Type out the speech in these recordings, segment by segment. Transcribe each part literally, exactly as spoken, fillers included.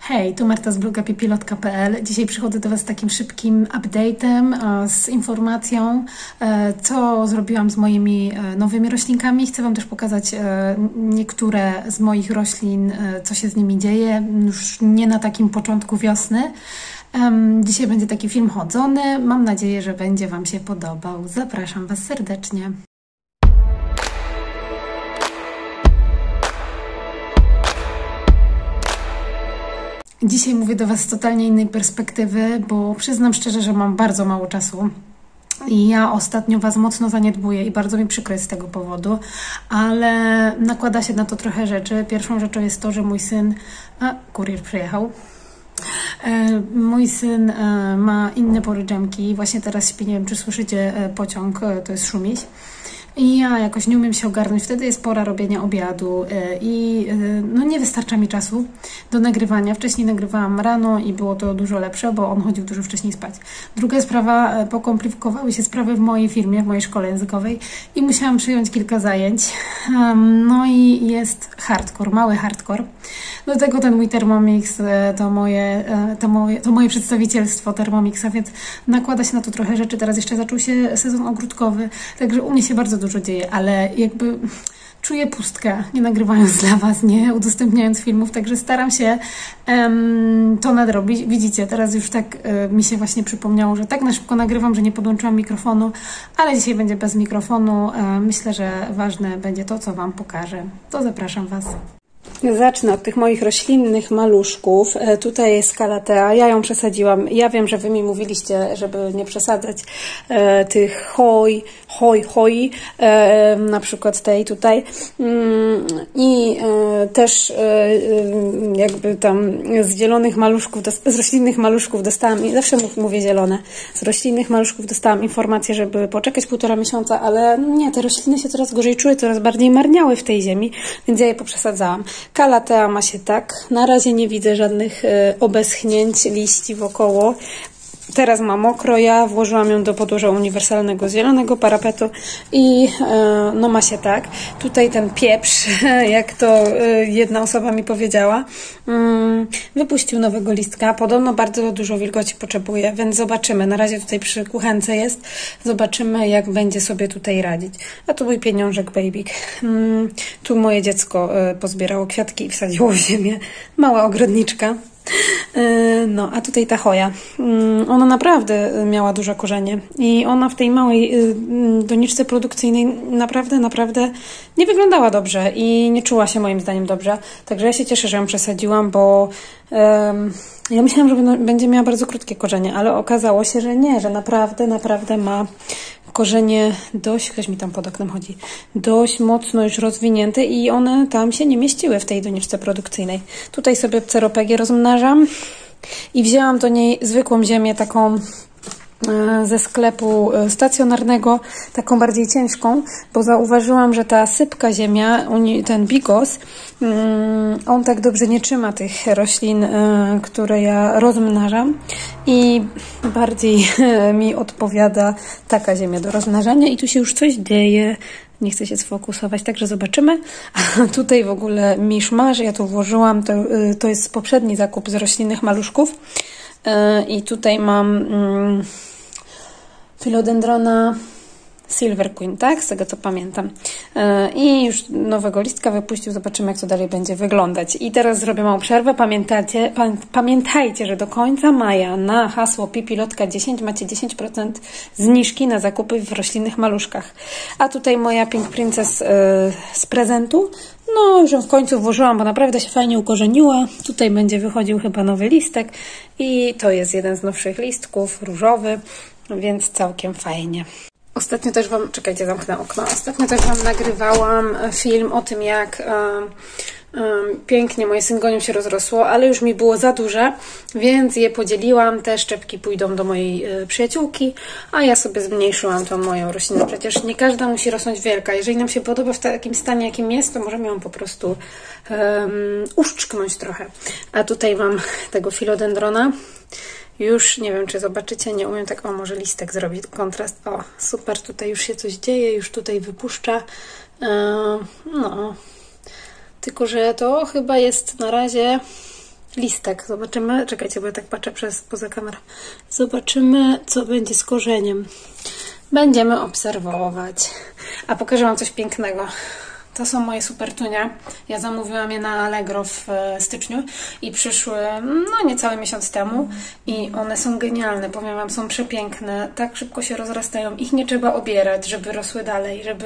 Hej, tu Marta z bloga pipilotka kropka p l. Dzisiaj przychodzę do Was z takim szybkim update'em, z informacją, co zrobiłam z moimi nowymi roślinkami. Chcę Wam też pokazać niektóre z moich roślin, co się z nimi dzieje, już nie na takim początku wiosny. Dzisiaj będzie taki film chodzony. Mam nadzieję, że będzie Wam się podobał. Zapraszam Was serdecznie. Dzisiaj mówię do Was z totalnie innej perspektywy, bo przyznam szczerze, że mam bardzo mało czasu. I ja ostatnio Was mocno zaniedbuję i bardzo mi przykro jest z tego powodu, ale nakłada się na to trochę rzeczy. Pierwszą rzeczą jest to, że mój syn... A, kurier przyjechał. Mój syn ma inne pory dżemki. Właśnie teraz śpi, nie wiem, czy słyszycie pociąg, to jest szumiś. I ja jakoś nie umiem się ogarnąć. Wtedy jest pora robienia obiadu i no nie wystarcza mi czasu do nagrywania. Wcześniej nagrywałam rano i było to dużo lepsze, bo on chodził dużo wcześniej spać. Druga sprawa, pokomplikowały się sprawy w mojej firmie, w mojej szkole językowej i musiałam przyjąć kilka zajęć. No i jest hardcore, mały hardcore. Do tego ten mój Thermomix, to moje, to moje, to moje przedstawicielstwo Thermomixa, więc nakłada się na to trochę rzeczy. Teraz jeszcze zaczął się sezon ogródkowy, także u mnie się bardzo dużo dzieje, ale jakby czuję pustkę, nie nagrywając dla Was, nie udostępniając filmów, także staram się um, to nadrobić. Widzicie, teraz już tak y, mi się właśnie przypomniało, że tak na szybko nagrywam, że nie podłączyłam mikrofonu, ale dzisiaj będzie bez mikrofonu. Y, myślę, że ważne będzie to, co Wam pokażę. To zapraszam Was. Zacznę od tych moich roślinnych maluszków. Tutaj jest Calathea. Ja ją przesadziłam. Ja wiem, że Wy mi mówiliście, żeby nie przesadzać e, tych hoj, hoj, hoi, e, na przykład tej tutaj. Mm, I e, też e, jakby tam z zielonych maluszków, z roślinnych maluszków dostałam, i zawsze mówię zielone, z roślinnych maluszków dostałam informację, żeby poczekać półtora miesiąca, ale nie, te rośliny się coraz gorzej czuły, coraz bardziej marniały w tej ziemi, więc ja je poprzesadzałam. Calathea ma się tak. Na razie nie widzę żadnych y, obeschnięć liści wokoło. Teraz ma mokro, ja włożyłam ją do podłoża uniwersalnego zielonego parapetu i y, no ma się tak. Tutaj ten pieprz, jak to y, jedna osoba mi powiedziała, y, wypuścił nowego listka. Podobno bardzo dużo wilgoci potrzebuje, więc zobaczymy. Na razie tutaj przy kuchence jest. Zobaczymy, jak będzie sobie tutaj radzić. A tu mój pieniążek babyk. Y, tu moje dziecko y, pozbierało kwiatki i wsadziło w ziemię. Mała ogrodniczka. No, a tutaj ta choja. Ona naprawdę miała duże korzenie i ona w tej małej doniczce produkcyjnej naprawdę, naprawdę nie wyglądała dobrze i nie czuła się moim zdaniem dobrze. Także ja się cieszę, że ją przesadziłam, bo um, ja myślałam, że będzie miała bardzo krótkie korzenie, ale okazało się, że nie, że naprawdę, naprawdę ma korzenie dość, ktoś mi tam pod oknem chodzi, dość mocno już rozwinięte i one tam się nie mieściły w tej doniczce produkcyjnej. Tutaj sobie pceropegię rozmnażam i wzięłam do niej zwykłą ziemię, taką ze sklepu stacjonarnego, taką bardziej ciężką, bo zauważyłam, że ta sypka ziemia, ten bigos, on tak dobrze nie trzyma tych roślin, które ja rozmnażam i bardziej mi odpowiada taka ziemia do rozmnażania i tu się już coś dzieje. Nie chcę się sfokusować, także zobaczymy. A tutaj w ogóle miszmasz, ja tu włożyłam, to, to jest poprzedni zakup z roślinnych maluszków i tutaj mam Philodendrona Silver Queen, tak? Z tego co pamiętam. I już nowego listka wypuścił. Zobaczymy, jak to dalej będzie wyglądać. I teraz zrobię małą przerwę. Pamiętajcie, pamiętajcie, że do końca maja na hasło pipilotka dziesięć macie dziesięć procent zniżki na zakupy w roślinnych maluszkach. A tutaj moja Pink Princess z prezentu. No, już ją w końcu włożyłam, bo naprawdę się fajnie ukorzeniła. Tutaj będzie wychodził chyba nowy listek. I to jest jeden z nowszych listków, różowy, więc całkiem fajnie. Ostatnio też Wam, czekajcie, zamknę okno. Ostatnio też Wam nagrywałam film o tym, jak um, um, pięknie moje syngonium się rozrosło, ale już mi było za duże, więc je podzieliłam. Te szczepki pójdą do mojej y, przyjaciółki, a ja sobie zmniejszyłam tą moją roślinę. Przecież nie każda musi rosnąć wielka. Jeżeli nam się podoba w takim stanie, jakim jest, to możemy ją po prostu um, uszczknąć trochę. A tutaj mam tego Philodendrona. Już nie wiem, czy zobaczycie, nie umiem tak, o może listek zrobić, kontrast, o super, tutaj już się coś dzieje, już tutaj wypuszcza, yy, no, tylko że to chyba jest na razie listek. Zobaczymy, czekajcie, bo ja tak patrzę przez poza kamerę. Zobaczymy, co będzie z korzeniem. Będziemy obserwować. A pokażę wam coś pięknego. To są moje supertunie. Ja zamówiłam je na Allegro w styczniu i przyszły no niecały miesiąc temu i one są genialne, powiem wam, są przepiękne, tak szybko się rozrastają, ich nie trzeba obierać, żeby rosły dalej, żeby,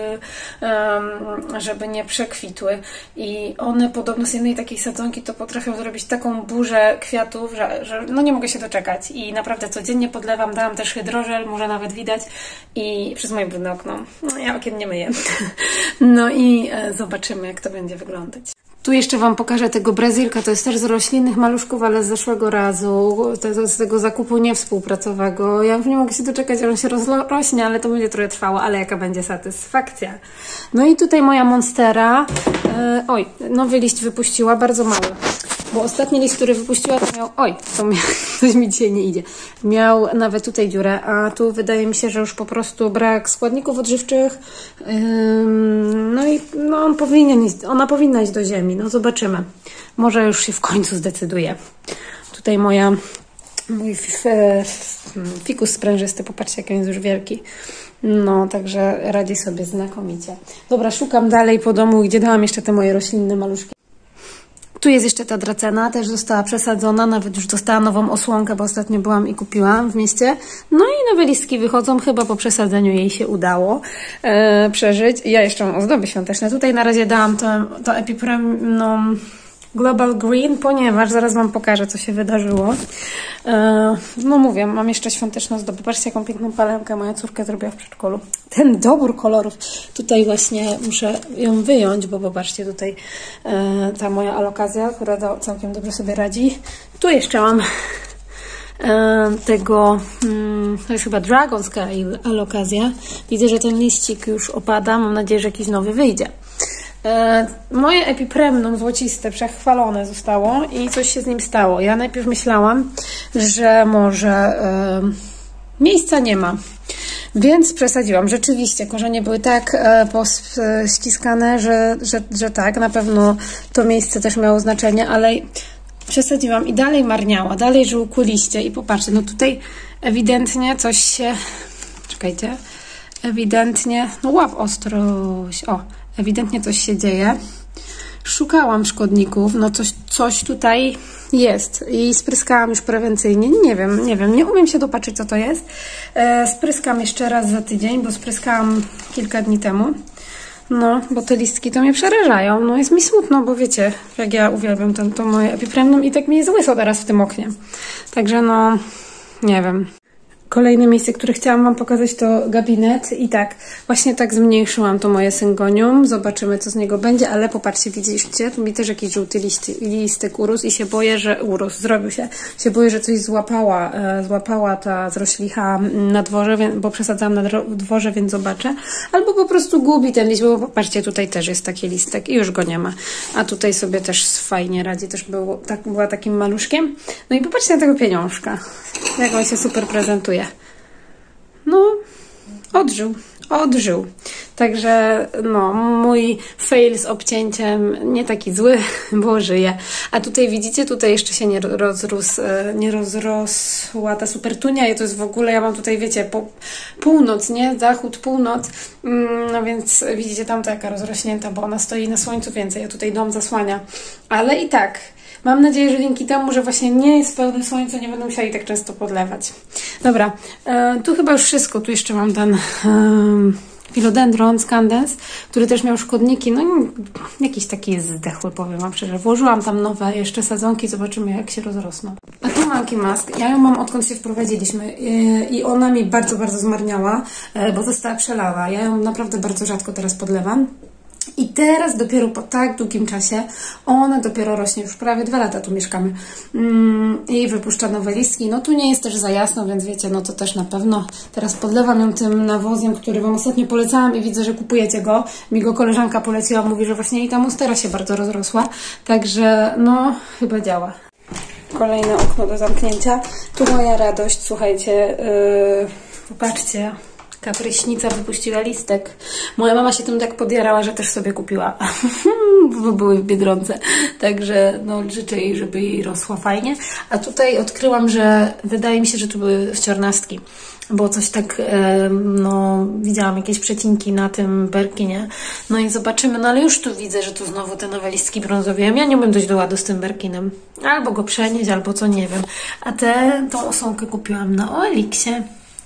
um, żeby nie przekwitły i one podobno z jednej takiej sadzonki to potrafią zrobić taką burzę kwiatów, że, że no nie mogę się doczekać i naprawdę codziennie podlewam, dałam też hydrożel, może nawet widać i przez moje brudne okno, no, ja okien nie myję. No i zobaczymy, jak to będzie wyglądać. Tu jeszcze wam pokażę tego Brazylka, to jest też z roślinnych maluszków, ale z zeszłego razu, to z tego zakupu niewspółpracowego. Ja już nie mogę się doczekać, że on się rozrośnie, ale to będzie trochę trwało, ale jaka będzie satysfakcja. No i tutaj moja monstera, e, oj, nowy liść wypuściła, bardzo mały. Bo ostatni list, który wypuściła, to miał... Oj, to miał, coś mi dzisiaj nie idzie. Miał nawet tutaj dziurę, a tu wydaje mi się, że już po prostu brak składników odżywczych. Ym, no i no on powinien iść, ona powinna iść do ziemi. No zobaczymy. Może już się w końcu zdecyduje. Tutaj moja... Mój fikus sprężysty, popatrzcie, jak on jest już wielki. No, także radzi sobie znakomicie. Dobra, szukam dalej po domu, gdzie dałam jeszcze te moje roślinne maluszki. Tu jest jeszcze ta dracena, też została przesadzona, nawet już dostała nową osłonkę, bo ostatnio byłam i kupiłam w mieście. No i nowe listki wychodzą, chyba po przesadzeniu jej się udało e, przeżyć. Ja jeszcze mam ozdoby świąteczne. Tutaj na razie dałam to, to Epiprem, no, Global Green, ponieważ zaraz wam pokażę, co się wydarzyło. E, no mówię, mam jeszcze świąteczną ozdobę. Patrzcie, jaką piękną palemkę moja córka zrobiła w przedszkolu. Ten dobór kolorów. Tutaj właśnie muszę ją wyjąć, bo popatrzcie, tutaj e, ta moja alokazja, która do, całkiem dobrze sobie radzi. Tu jeszcze mam e, tego, hmm, to jest chyba Dragon's alokazja. Widzę, że ten liścik już opada. Mam nadzieję, że jakiś nowy wyjdzie. E, moje epipremnum złociste, przechwalone zostało i coś się z nim stało. Ja najpierw myślałam, że może e, miejsca nie ma, więc przesadziłam. Rzeczywiście korzenie były tak e, pościskane, że, że, że tak, na pewno to miejsce też miało znaczenie, ale przesadziłam i dalej marniała, dalej żółkły liście i popatrzcie, no tutaj ewidentnie coś się, czekajcie, ewidentnie, no łap ostrość, o, ewidentnie coś się dzieje. Szukałam szkodników, no coś, coś tutaj jest i spryskałam już prewencyjnie. Nie wiem, nie wiem, nie umiem się dopatrzyć, co to jest. E, spryskam jeszcze raz za tydzień, bo spryskałam kilka dni temu. No, bo te listki to mnie przerażają. No jest mi smutno, bo wiecie, jak ja uwielbiam to, to moje epipremnum i tak mi jest łyso teraz w tym oknie. Także no, nie wiem. Kolejne miejsce, które chciałam wam pokazać, to gabinet i tak, właśnie tak zmniejszyłam to moje syngonium, zobaczymy, co z niego będzie, ale popatrzcie, widzicie, tu mi też jakiś żółty listy, listek urósł i się boję, że urósł, zrobił się, się boję, że coś złapała, e, złapała ta zroślicha na dworze, bo przesadzałam na dworze, więc zobaczę, albo po prostu gubi ten liść, bo popatrzcie, tutaj też jest taki listek i już go nie ma, a tutaj sobie też fajnie radzi, też był, tak, była takim maluszkiem, no i popatrzcie na tego pieniążka, jak on się super prezentuje. No, odżył, odżył. Także no, mój fail z obcięciem nie taki zły, bo żyje. A tutaj widzicie, tutaj jeszcze się nie rozrósł, nie rozrosła ta supertunia i to jest w ogóle, ja mam tutaj, wiecie, po, północ, nie? Zachód, północ, no więc widzicie tamta jaka rozrośnięta, bo ona stoi na słońcu więcej, a tutaj dom zasłania. Ale i tak, mam nadzieję, że dzięki temu, że właśnie nie jest pełne słońce, nie będę musiała tak często podlewać. Dobra, e, tu chyba już wszystko. Tu jeszcze mam ten e, Philodendron Scandens, który też miał szkodniki. No jakiś taki zdechły, powiem wam szczerze. Włożyłam tam nowe jeszcze sadzonki, zobaczymy, jak się rozrosną. A tu Monkey Mask. Ja ją mam, odkąd się wprowadziliśmy e, i ona mi bardzo, bardzo zmarniała, e, bo została przelała. Ja ją naprawdę bardzo rzadko teraz podlewam. I teraz dopiero po tak długim czasie ona dopiero rośnie, już prawie dwa lata tu mieszkamy mm, i wypuszcza nowe listki. No tu nie jest też za jasno, więc wiecie, no to też na pewno teraz podlewam ją tym nawozem, który wam ostatnio polecałam i widzę, że kupujecie go. Mi go koleżanka poleciła, mówi, że właśnie i ta monstera się bardzo rozrosła, także no chyba działa. Kolejne okno do zamknięcia. Tu moja radość, słuchajcie, yy, popatrzcie. Kapryśnica wypuściła listek. Moja mama się tym tak podjarała, że też sobie kupiła. Bo były w Biedronce. Także no, życzę jej, żeby jej rosła fajnie. A tutaj odkryłam, że wydaje mi się, że tu były wciornastki. Bo coś tak, no, widziałam jakieś przecinki na tym Berkinie. No i zobaczymy. No ale już tu widzę, że tu znowu te nowe listki brązowiłem. Ja nie umiem dojść do ładu z tym Berkinem. Albo go przenieść, albo co, nie wiem. A tę, tą osłonkę kupiłam na O L X-ie.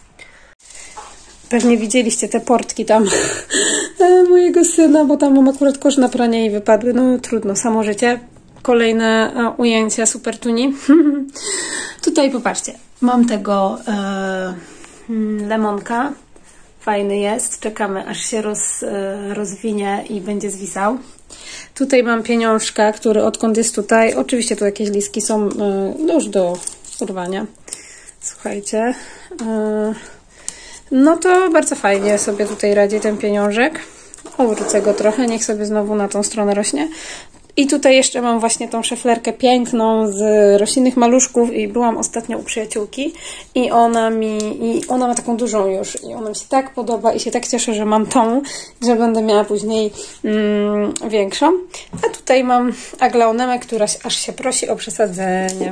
Pewnie widzieliście te portki tam mojego syna, bo tam mam akurat kosz na pranie i wypadły. No trudno, samo życie. Kolejne ujęcia Super Tuni. Tutaj popatrzcie, mam tego e, lemonka. Fajny jest. Czekamy, aż się roz, e, rozwinie i będzie zwisał. Tutaj mam pieniążka, który odkąd jest tutaj, oczywiście tu jakieś listki są e, już do urwania. Słuchajcie. E, No to bardzo fajnie sobie tutaj radzi ten pieniążek. Obrócę go trochę, niech sobie znowu na tą stronę rośnie. I tutaj jeszcze mam właśnie tą szeflerkę piękną z roślinnych maluszków i byłam ostatnio u przyjaciółki i ona mi, i ona ma taką dużą już i ona mi się tak podoba i się tak cieszę, że mam tą, że będę miała później mm, większą. A tutaj mam aglaonemę, która aż się prosi o przesadzenie.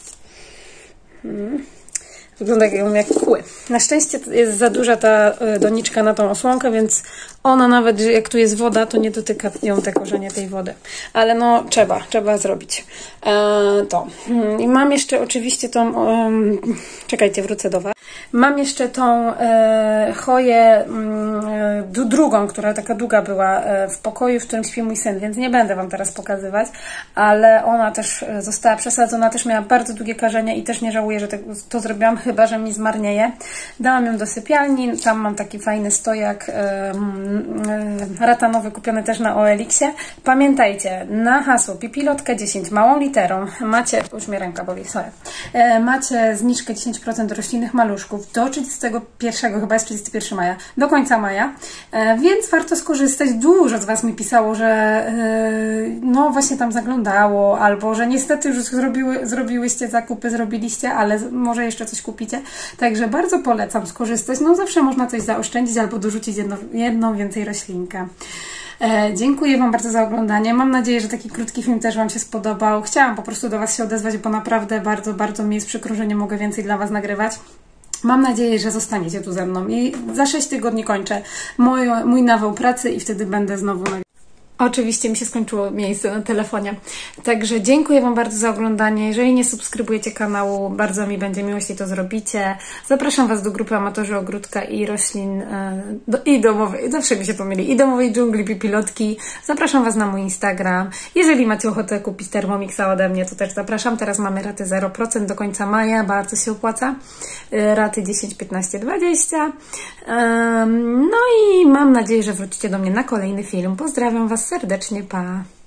Hmm. Wygląda jak kły. Na szczęście jest za duża ta doniczka na tą osłonkę, więc ona nawet, jak tu jest woda, to nie dotyka ją te korzenie tej wody. Ale no trzeba, trzeba zrobić e, to. I mam jeszcze oczywiście tą, e, czekajcie, wrócę do Was. Mam jeszcze tą e, choję e, drugą, która taka długa była e, w pokoju, w którym śpi mój syn, więc nie będę Wam teraz pokazywać, ale ona też została przesadzona, też miała bardzo długie korzenie i też nie żałuję, że to, to zrobiłam, chyba że mi zmarnieje. Dałam ją do sypialni, tam mam taki fajny stojak e, e, ratanowy, kupiony też na O L X-ie. Pamiętajcie, na hasło pipilotka dziesięć małą literą macie, już mnie ręka boli, sorry, e, macie zniżkę dziesięć procent roślinnych maluszków do trzydziestego pierwszego, chyba jest trzydziestego pierwszego maja, do końca maja, e, więc warto skorzystać. Dużo z Was mi pisało, że e, no właśnie tam zaglądało, albo że niestety już zrobiły, zrobiłyście zakupy, zrobiliście, ale może jeszcze coś kupicie. Także bardzo polecam skorzystać. No zawsze można coś zaoszczędzić albo dorzucić jedno, jedną więcej roślinkę. E, dziękuję Wam bardzo za oglądanie. Mam nadzieję, że taki krótki film też Wam się spodobał. Chciałam po prostu do Was się odezwać, bo naprawdę bardzo, bardzo mi jest przykro, że nie mogę więcej dla Was nagrywać. Mam nadzieję, że zostaniecie tu ze mną i za sześć tygodni kończę mój, mój nawał pracy i wtedy będę znowu nagrywać. Oczywiście mi się skończyło miejsce na telefonie. Także dziękuję Wam bardzo za oglądanie. Jeżeli nie subskrybujecie kanału, bardzo mi będzie miło, jeśli to zrobicie. Zapraszam Was do grupy Amatorzy Ogródka i Roślin do, i domowej, zawsze mi się pomyli, i domowej dżungli pipilotki. Zapraszam Was na mój Instagram. Jeżeli macie ochotę kupić Thermomixa ode mnie, to też zapraszam. Teraz mamy raty zero procent do końca maja, bardzo się opłaca. Raty dziesięć, piętnaście, dwadzieścia. No i mam nadzieję, że wrócicie do mnie na kolejny film. Pozdrawiam Was serdecznie, pa!